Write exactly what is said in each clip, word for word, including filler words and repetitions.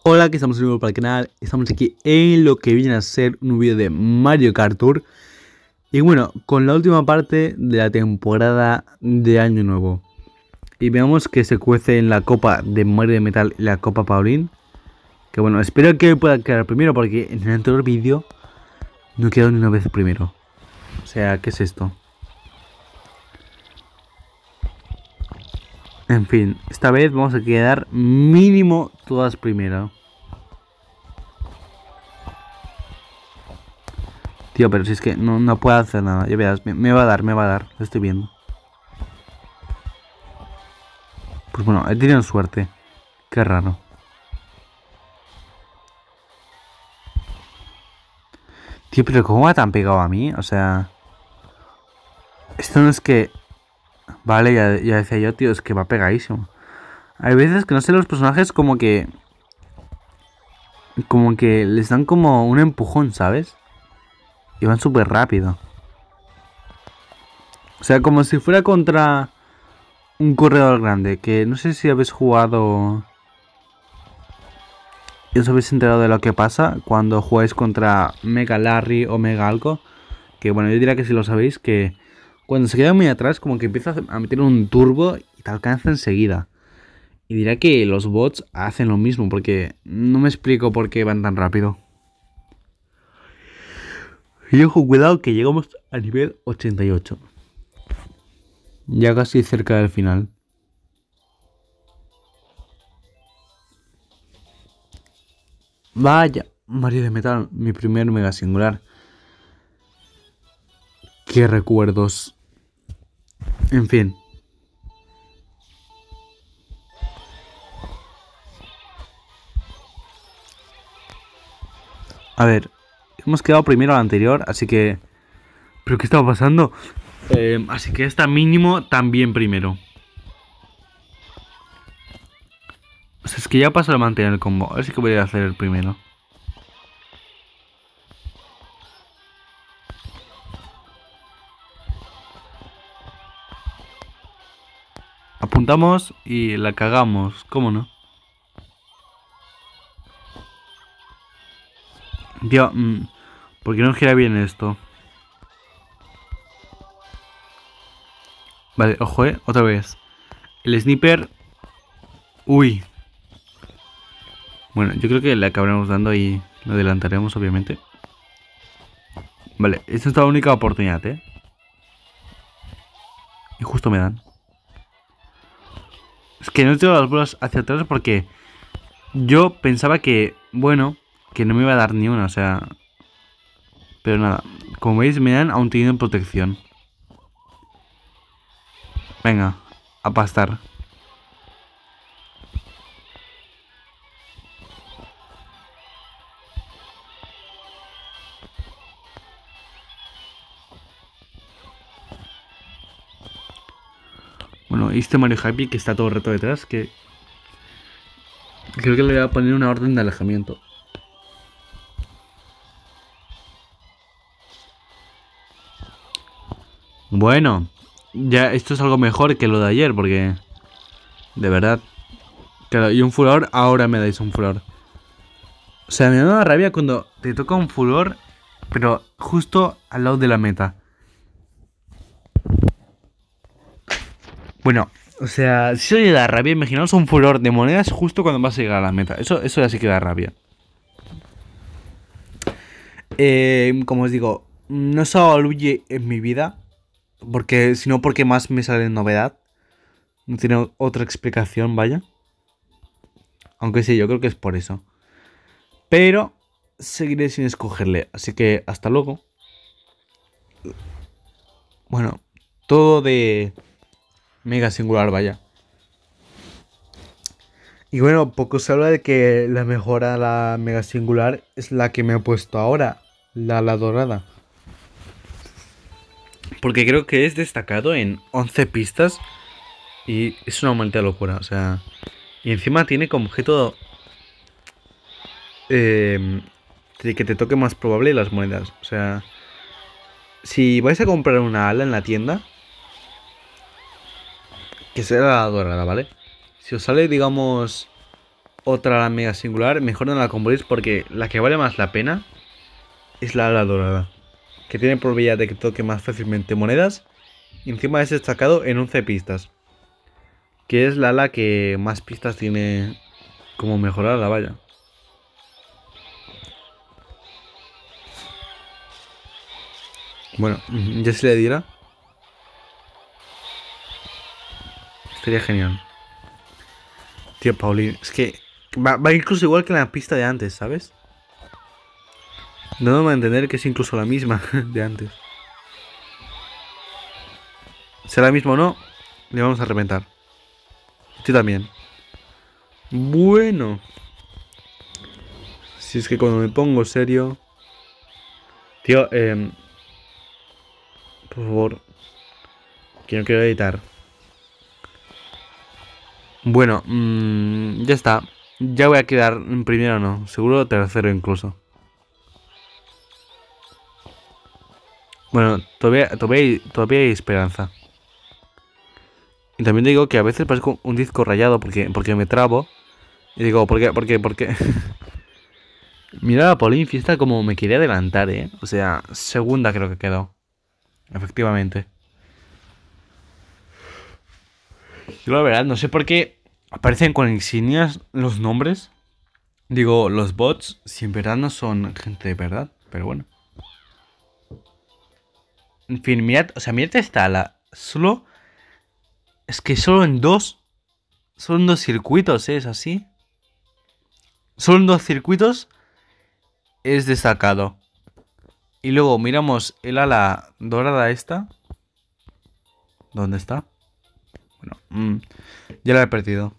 Hola, que estamos de nuevo para el canal. Estamos aquí en lo que viene a ser un vídeo de Mario Kart Tour. Y bueno, con la última parte de la temporada de Año Nuevo. Y veamos que se cuece en la Copa de Mario de Metal y la Copa Paulin. Que bueno, espero que pueda quedar primero, porque en el anterior vídeo no he quedado ni una vez primero. O sea, ¿qué es esto? En fin, esta vez vamos a quedar mínimo todas primero. Tío, pero si es que no, no puedo hacer nada. Ya verás, me, me va a dar, me va a dar. Lo estoy viendo. Pues bueno, he tenido suerte. Qué raro. Tío, pero ¿cómo va tan pegado a mí? O sea... Esto no es que... Vale, ya, ya decía yo, tío, es que va pegadísimo. Hay veces que no sé, los personajes como que... Como que les dan como un empujón, ¿sabes? Y van súper rápido. O sea, como si fuera contra un corredor grande. Que no sé si habéis jugado... ¿Y os habéis enterado de lo que pasa cuando jugáis contra Mega Larry o Mega algo? Que bueno, yo diría que si lo sabéis, que cuando se queda muy atrás, como que empieza a meter un turbo y te alcanza enseguida. Y diría que los bots hacen lo mismo, porque no me explico por qué van tan rápido. Y ojo, cuidado que llegamos a nivel ochenta y ocho. Ya casi cerca del final. Vaya, Mario de Metal, mi primer mega singular. Qué recuerdos. En fin. A ver, hemos quedado primero al anterior, así que... ¿Pero qué estaba pasando? Eh, así que esta mínimo también primero. O sea, es que ya paso a mantener el combo. A ver si que voy a hacer el primero. Apuntamos y la cagamos. ¿Cómo no? Tío, mmm, ¿por qué no gira bien esto? Vale, ojo, eh, otra vez. El sniper. Uy. Bueno, yo creo que le acabaremos dando y lo adelantaremos, obviamente. Vale, esta es la única oportunidad, eh. Y justo me dan. Es que no tiro las bolas hacia atrás porque yo pensaba que, bueno, que no me iba a dar ni una, o sea... Pero nada, como veis me dan aún teniendo protección. Venga, a pastar. Bueno, y este Mario Happy que está todo el reto detrás, que... Creo que le voy a poner una orden de alejamiento. Bueno, ya esto es algo mejor que lo de ayer, porque... De verdad... Claro, y un furor, ahora me dais un furor. O sea, me da una rabia cuando te toca un furor, pero justo al lado de la meta. Bueno, o sea, si eso ya da rabia, imaginaos un furor de monedas justo cuando vas a llegar a la meta. Eso, eso ya sí que da rabia. Eh, como os digo, no he usado a Luigi en mi vida, porque sino porque más me sale novedad. No tiene otra explicación, vaya. Aunque sí, yo creo que es por eso. Pero seguiré sin escogerle, así que hasta luego. Bueno, todo de mega singular, vaya. Y bueno, poco se habla de que la mejora a la mega singular es la que me he puesto ahora, la, la dorada. Porque creo que es destacado en once pistas y es una maldita locura, o sea... Y encima tiene como objeto... Eh, que te toque más probable las monedas, o sea... Si vais a comprar una ala en la tienda, que sea la dorada, ¿vale? Si os sale, digamos, otra ala mega singular, mejor no la compréis porque la que vale más la pena es la ala dorada, que tiene probabilidad de que toque más fácilmente monedas y encima es destacado en once pistas, que es la ala que más pistas tiene como mejorar la valla. Bueno, ya se le diera. Sería genial. Tío, Paulín, es que va, va incluso igual que en la pista de antes, ¿sabes? No me a entender que es incluso la misma de antes. ¿Será la misma o no? Le vamos a reventar. Yo también. Bueno. Si es que cuando me pongo serio... Tío, eh... por favor. Que no quiero editar. Bueno, mmm, ya está. Ya voy a quedar en primero o no. Seguro tercero incluso. Bueno, todavía, todavía, hay, todavía hay esperanza. Y también digo que a veces parezco un disco rayado porque, porque me trabo. Y digo, ¿por qué? ¿Por qué? ¿Por qué? Mira a Paulín Fiesta como me quería adelantar, ¿eh? O sea, segunda creo que quedó. Efectivamente. Yo la verdad no sé por qué aparecen con insignias los nombres. Digo, los bots, si en verdad no son gente de verdad. Pero bueno. En fin, mirad, o sea, mirad esta ala. Solo... Es que solo en dos... Solo en dos circuitos, ¿eh? Es así. Solo en dos circuitos es destacado. Y luego miramos el ala dorada esta. ¿Dónde está? Bueno, mmm, ya la he perdido.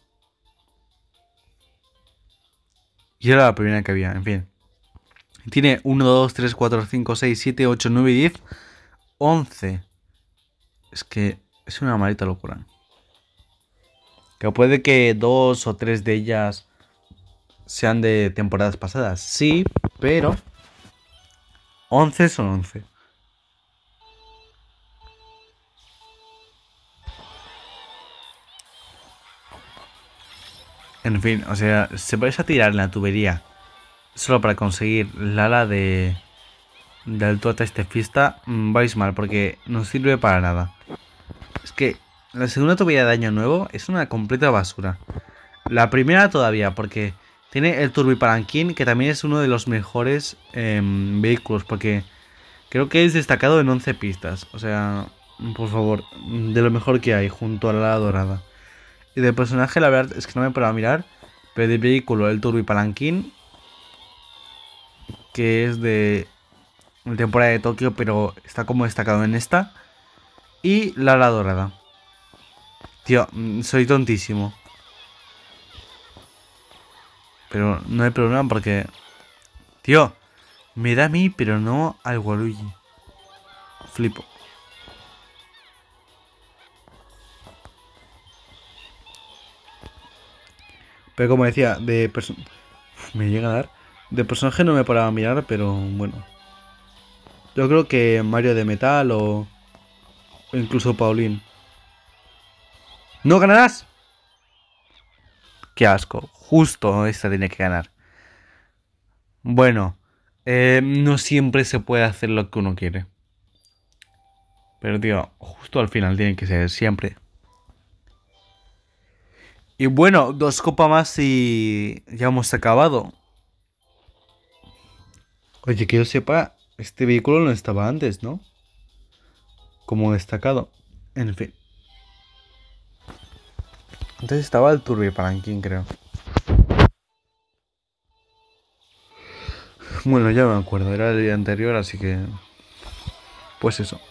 Y era la primera que había, en fin. Tiene uno, dos, tres, cuatro, cinco, seis, siete, ocho, nueve, diez, once. Es que es una maldita locura. Que puede que dos o tres de ellas sean de temporadas pasadas. Sí, pero once son once. En fin, o sea, si vais a tirar en la tubería solo para conseguir la ala de del tuata este fiesta, vais mal porque no sirve para nada. Es que la segunda tubería de año nuevo es una completa basura. La primera todavía, porque tiene el turbipalanquín, que también es uno de los mejores eh, vehículos, porque creo que es destacado en once pistas. O sea, por favor, de lo mejor que hay, junto a la dorada. Y de personaje, la verdad es que no me he parado a mirar, pero de vehículo, el turbipalanquín, que es de temporada de Tokio, pero está como destacado en esta. Y la ala dorada. Tío, soy tontísimo. Pero no hay problema porque... Tío, me da a mí, pero no al Waluigi. Flipo. Pero como decía, de personaje... Me llega a dar... De personaje no me paraba a mirar, pero bueno. Yo creo que Mario de Metal o... O incluso Paulín. ¡No ganarás! ¡Qué asco! Justo esta tiene que ganar. Bueno. Eh, no siempre se puede hacer lo que uno quiere. Pero tío, justo al final tiene que ser siempre. Y bueno, dos copas más y ya hemos acabado. Oye, que yo sepa, este vehículo no estaba antes, ¿no? Como destacado. En fin. Entonces estaba el turbipalanquín, creo. Bueno, ya me acuerdo, era el día anterior, así que... Pues eso.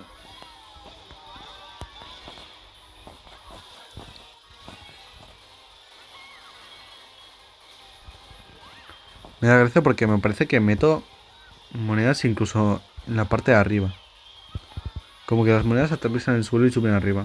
Me da gracia porque me parece que meto monedas incluso en la parte de arriba. Como que las monedas aterrizan en el suelo y suben arriba.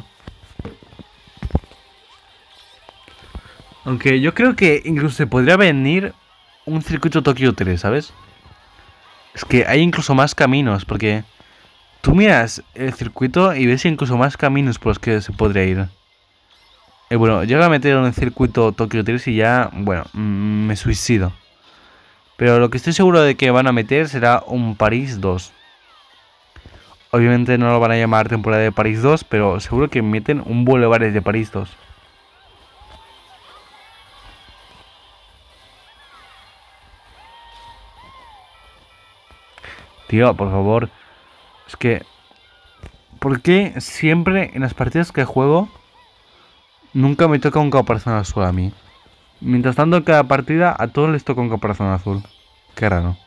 Aunque yo creo que incluso se podría venir un circuito Tokio tres, ¿sabes? Es que hay incluso más caminos, porque tú miras el circuito y ves incluso más caminos por los que se podría ir. Y bueno, llega a meter en el circuito Tokio tres y ya, bueno, mmm, me suicido. Pero lo que estoy seguro de que van a meter será un París dos. Obviamente no lo van a llamar temporada de París dos, pero seguro que meten un Bulevares de París dos. Tío, por favor. Es que... ¿por qué siempre en las partidas que juego nunca me toca un caparazón azul a mí? Mientras tanto en cada partida a todos les toca un caparazón azul. Qué raro.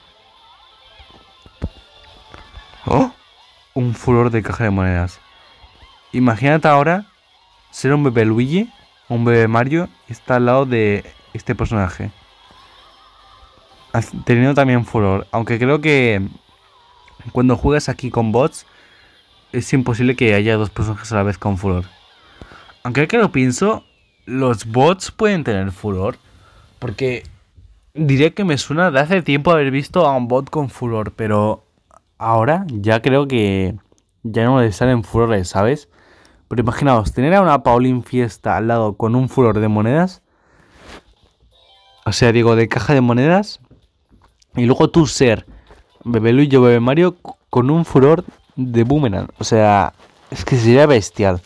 ¡Oh! Un furor de caja de monedas. Imagínate ahora ser un bebé Luigi o un bebé Mario y está al lado de este personaje. Teniendo también furor. Aunque creo que cuando juegas aquí con bots es imposible que haya dos personajes a la vez con furor. Aunque que lo pienso, los bots pueden tener furor. Porque diría que me suena de hace tiempo haber visto a un bot con furor. Pero ahora ya creo que ya no le salen furores, ¿sabes? Pero imaginaos, tener a una Pauline Fiesta al lado con un furor de monedas. O sea, digo, de caja de monedas. Y luego tú ser Bebé Luigi o Bebé Mario con un furor de Boomerang. O sea, es que sería bestial.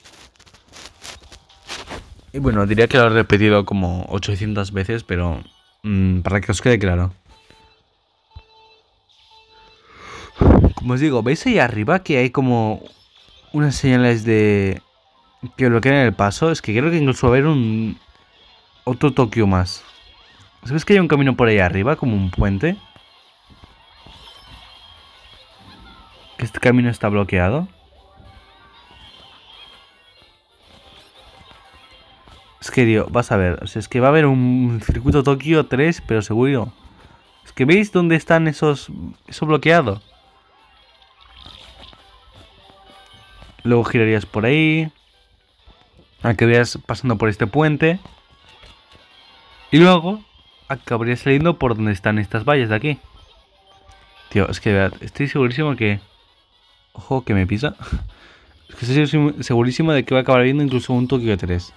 Y bueno, diría que lo he repetido como ochocientas veces, pero mmm, para que os quede claro. Como os digo, ¿veis ahí arriba que hay como unas señales de... que bloquean el paso? Es que creo que incluso va a haber un... otro Tokio más. ¿Sabes que hay un camino por ahí arriba, como un puente? Que este camino está bloqueado. Es que, tío, vas a ver. O sea, es que va a haber un circuito Tokio tres, pero seguro. Es que ¿veis dónde están esos... eso bloqueado? Luego girarías por ahí. Acabarías pasando por este puente. Y luego acabarías saliendo por donde están estas vallas de aquí. Tío, es que verdad, estoy segurísimo que... Ojo, que me pisa. Es que estoy segurísimo de que va a acabar viendo incluso un Tokio tres.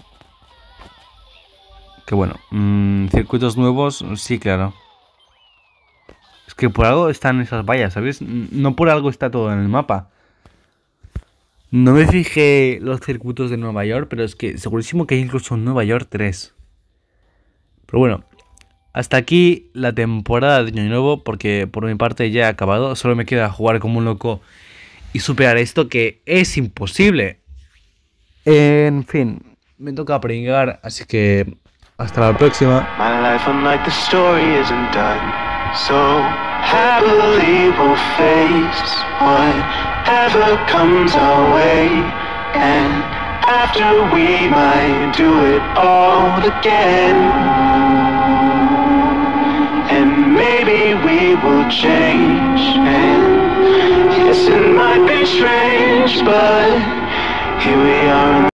Que bueno, mmm, circuitos nuevos, sí, claro. Es que por algo están esas vallas, ¿sabes? No por algo está todo en el mapa. No me fijé los circuitos de Nueva York, pero es que segurísimo que hay incluso un Nueva York tres. Pero bueno, hasta aquí la temporada de Año Nuevo, porque por mi parte ya he acabado. Solo me queda jugar como un loco y superar esto, que es imposible. En fin, me toca pringar, así que hasta la próxima. My life, unlike the story, isn't done. So happily we'll face whatever comes our way, and after we might do it all again, and maybe we will change, and yes, it might be strange, but here we are.